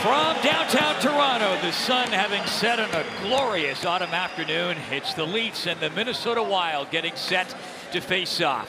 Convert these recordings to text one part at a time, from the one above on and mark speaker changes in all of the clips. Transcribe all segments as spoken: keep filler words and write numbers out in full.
Speaker 1: From downtown Toronto, the sun having set on a glorious autumn afternoon, it's the Leafs and the Minnesota Wild getting set to face off.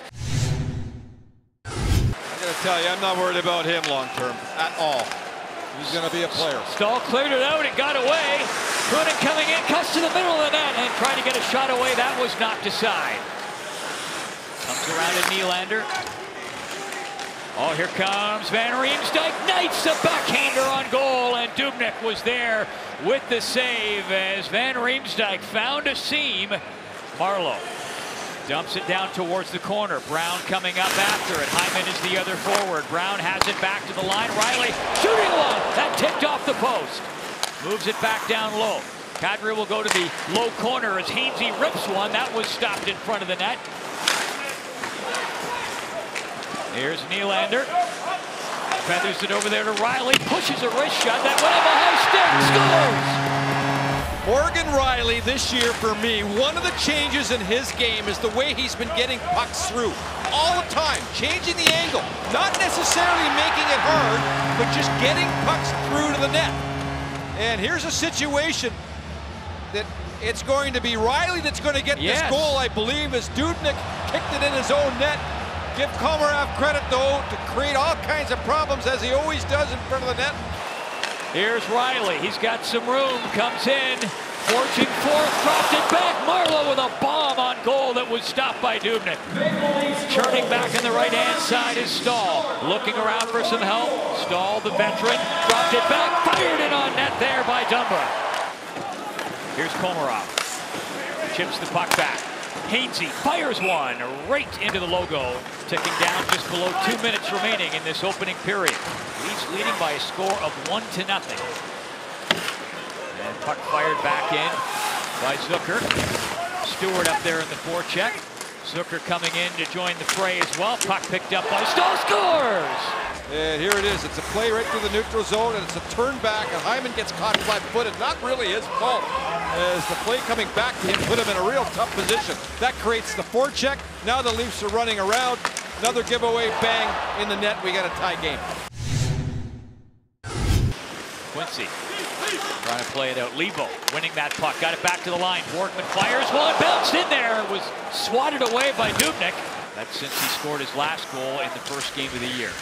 Speaker 2: I'm going to tell you, I'm not worried about him long term at all. He's going to be a player.
Speaker 1: Stahl cleared it out, it got away. Cronin coming in, cuts to the middle of the net and trying to get a shot away. That was knocked aside. Comes around to Nylander. Oh, here comes Van Riemsdyk, knights a backhander on goal, and Dubnyk was there with the save as Van Riemsdyk found a seam. Marleau dumps it down towards the corner. Brown coming up after it. Hyman is the other forward. Brown has it back to the line. Riley shooting one. That tipped off the post. Moves it back down low. Kadri will go to the low corner as Hainsey rips one. That was stopped in front of the net. Here's Nylander. Feathers it over there to Riley. Pushes a wrist shot. That went up a high stick. Scores!
Speaker 2: Morgan Riley this year, for me, one of the changes in his game is the way he's been getting pucks through. All the time, changing the angle. Not necessarily making it hard, but just getting pucks through to the net. And here's a situation that it's going to be Riley that's going to get yes. this goal, I believe, as Dubnyk kicked it in his own net. Give Komarov credit, though, to create all kinds of problems, as he always does in front of the net.
Speaker 1: Here's Riley. He's got some room. Comes in. Forging forth. Dropped it back. Marleau with a bomb on goal that was stopped by Dubnyk. Churning back on the right-hand side is Stahl. Looking around for some help. Stahl, the veteran. Dropped it back. Fired it on net there by Dumba. Here's Komarov. Chips the puck back. Hainsey fires one right into the logo, ticking down just below two minutes remaining in this opening period. Leafs leading by a score of one to nothing. And puck fired back in by Zucker. Stewart up there in the forecheck. Zucker coming in to join the fray as well. Puck picked up by Stahl, scores!
Speaker 2: And here it is. It's a play right through the neutral zone, and it's a turn back, and Hyman gets caught flat-footed. Not really his fault, as the play coming back to him put him in a real tough position. That creates the forecheck. Now the Leafs are running around. Another giveaway, bang, in the net. We got a tie game.
Speaker 1: Quincy trying to play it out. Levo winning that puck. Got it back to the line. Borgman fires one. Bounced in there. It was swatted away by Dubnyk. That's since he scored his last goal in the first game of the year.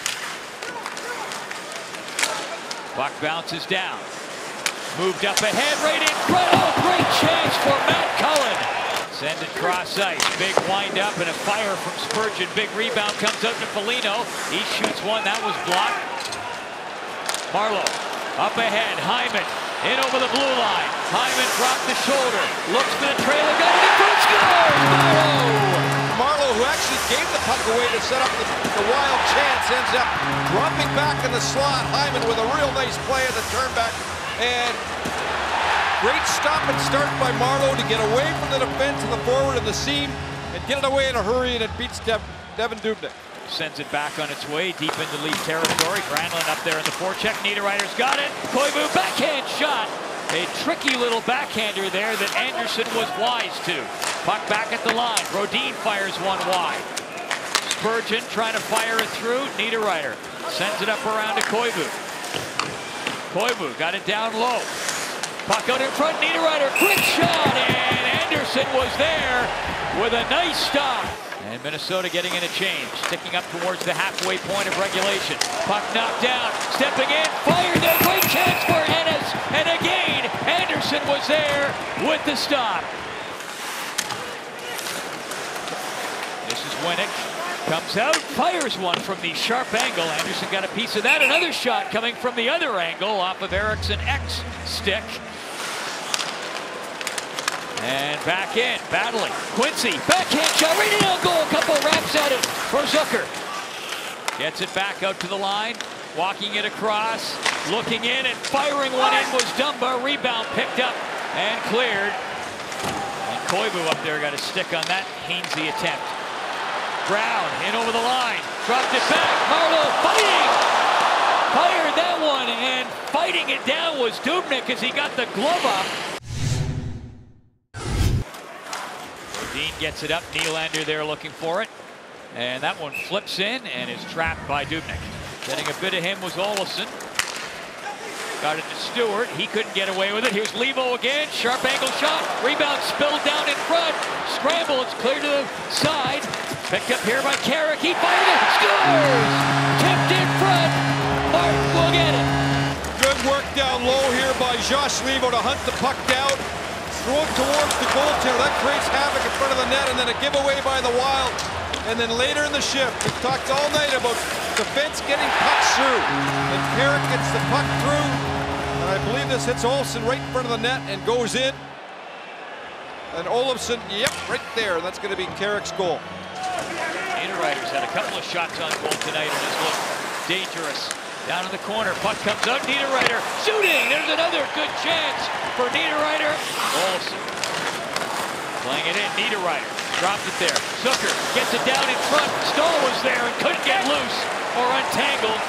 Speaker 1: Puck bounces down. Moved up ahead, right in front. Oh, great chance for Matt Cullen. Send it cross ice. Big wind up and a fire from Spurgeon. Big rebound comes out to Foligno. He shoots one. That was blocked. Marleau up ahead. Hyman in over the blue line. Hyman dropped the shoulder. Looks for the trailer. Got it in front. Scores! Marleau!
Speaker 2: Marleau, who actually gave the puck away to set up the, the Wild chance, ends up dropping back in the slot. Hyman with a real nice play at the turnback. And great stop and start by Marleau to get away from the defense and the forward and the seam and get it away in a hurry, and it beats Dev Devan Dubnyk.
Speaker 1: Sends it back on its way deep into Leaf territory. Granlund up there in the forecheck. Niederreiter's got it. Koivu backhand shot. A tricky little backhander there that Anderson was wise to. Puck back at the line. Brodin fires one wide. Spurgeon trying to fire it through. Niederreiter sends it up around to Koivu. Koivu got it down low. Puck out in front. Niederreiter, quick shot, and Anderson was there with a nice stop. And Minnesota getting in a change, sticking up towards the halfway point of regulation. Puck knocked down, stepping in, fired there, great chance for Ennis, and again, Anderson was there with the stop. This is Winnick, comes out, fires one from the sharp angle. Anderson got a piece of that. Another shot coming from the other angle off of Eriksson X stick. And back in, battling. Quincy, backhand shot, right in on goal. Couple wraps at it for Zucker. Gets it back out to the line, walking it across, looking in and firing one in was Dumba. Rebound picked up and cleared. And Koivu up there got a stick on that Hainsey attempt. Brown in over the line, dropped it back. Marleau fighting, fired that one, and fighting it down was Dubnyk as he got the glove up. Dean gets it up. Nylander there looking for it. And that one flips in and is trapped by Dubnyk. Getting a bit of him was Olofsson. Got it to Stewart. He couldn't get away with it. Here's Levo again. Sharp angle shot. Rebound spilled down in front. Scramble. It's clear to the side. Picked up here by Carrick. He fired it. Scores! Tipped in front. Martin will get it.
Speaker 2: Good work down low here by Josh Levo to hunt the puck down. Throw it towards the goaltender. That creates havoc in front of the net, and then a giveaway by the Wild. And then later in the shift, we talked all night about defense getting pucks through. And Carrick gets the puck through. And I believe this hits Olsen right in front of the net and goes in. And Olofsson, yep, right there. That's going to be Carrick's goal.
Speaker 1: Niederreiter's had a couple of shots on goal tonight and has looked dangerous. Down in the corner, puck comes out, Niederreiter shooting! There's another good chance for Niederreiter. Olsen playing it in, Niederreiter dropped it there. Zucker gets it down in front. Stahl was there and couldn't get loose or untangled.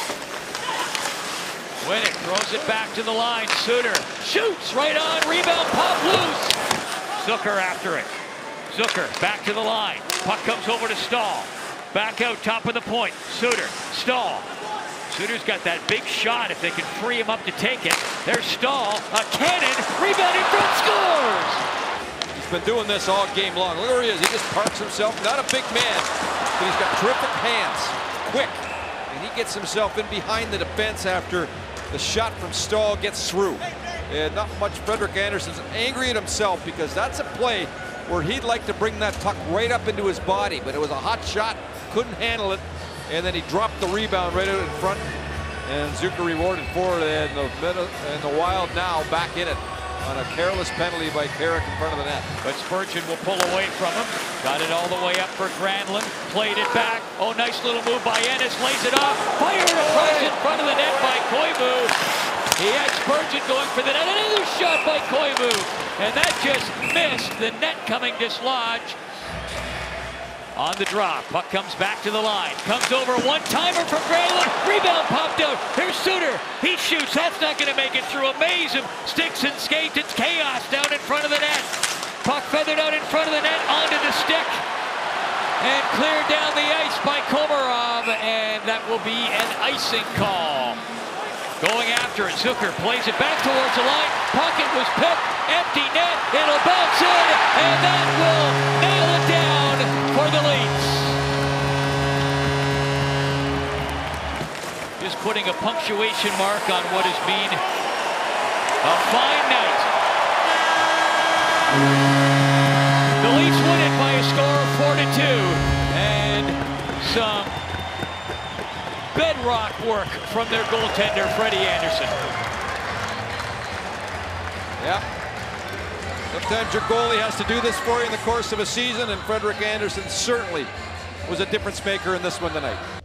Speaker 1: Winnick throws it back to the line. Suter shoots right on, rebound, pop loose. Zucker after it. Zucker back to the line. Puck comes over to Stahl. Back out, top of the point. Suter, Stahl. Suter's got that big shot if they can free him up to take it. There's Stahl, a cannon, rebound in front, scores!
Speaker 2: He's been doing this all game long. Look where he is. He just parks himself. Not a big man, but he's got terrific hands. Quick. And he gets himself in behind the defense after the shot from Stahl gets through. And not much. Frederik Andersen's angry at himself because that's a play where he'd like to bring that puck right up into his body, but it was a hot shot, couldn't handle it, and then he dropped the rebound right out in front, and Zucker rewarded for it, and the, and the Wild now back in it on a careless penalty by Carrick in front of the net.
Speaker 1: But Spurgeon will pull away from him. Got it all the way up for Granlund. Played it back. Oh, nice little move by Ennis. Lays it off. Fired across in front of the net by Koivu. He had Spurgeon going for the net. Another shot by Koivu. And that just missed. The net coming dislodged. On the drop, puck comes back to the line. Comes over, one-timer from Granlund. Rebound popped out. Here's Suter. He shoots. That's not going to make it through. A maze of sticks and skates. It's chaos down in front of the net. Puck feathered out in front of the net, onto the stick. And cleared down the ice by Komarov. And that will be an icing call. Going after it, Zucker plays it back towards the line. Pocket was picked. Empty net. It'll bounce in. And that will nail it down for the Leafs. Just putting a punctuation mark on what has been a fine night. The Leafs win it by a score of four to two. And some bedrock work from their goaltender, Freddie Andersen.
Speaker 2: Yeah. Sometimes your goalie has to do this for you in the course of a season, and Frederik Andersen certainly was a difference maker in this one tonight.